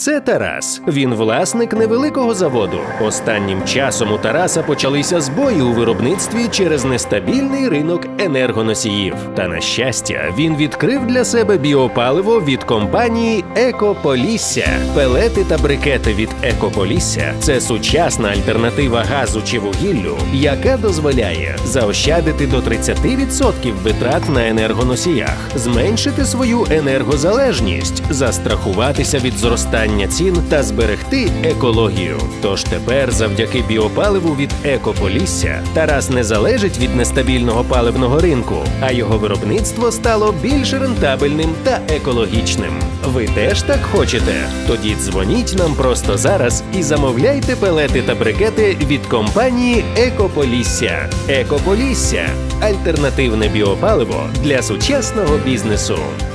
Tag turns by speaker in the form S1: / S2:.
S1: Це Тарас. Він власник невеликого заводу. Останнім часом у Тараса почалися збої у виробництві через нестабільний ринок енергоносіїв. Та, на щастя, він відкрив для себе біопаливо від компанії «Екополісся». Пелети та брикети від «Екополісся» – це сучасна альтернатива газу чи вугіллю, яка дозволяє заощадити до 30% витрат на енергоносіях, зменшити свою енергозалежність, застрахуватися від зростання цін та зберегти екологію. Тож тепер завдяки біопаливу від «Екополісся» Тарас не залежить від нестабільного паливного ринку, а його виробництво стало більш рентабельним та екологічним. Ви теж так хочете? Тоді дзвоніть нам просто зараз і замовляйте пелети та брикети від компанії «Екополісся». «Екополісся» – альтернативне біопаливо для сучасного бізнесу.